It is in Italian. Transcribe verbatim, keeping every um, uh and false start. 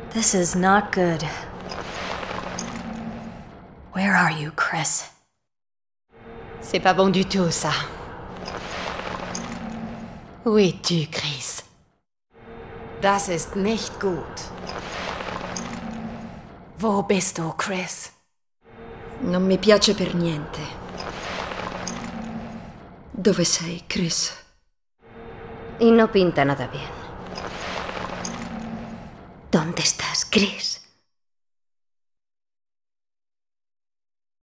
This is not good. Where are you, Chris? C'est pas bon du tout, ça. Où es-tu, Chris? Das ist nicht gut. Wo bist du, Chris? Non mi piace per niente. Dove sei, Chris? Y no pinta nada bien. ¿Dónde estás, Chris?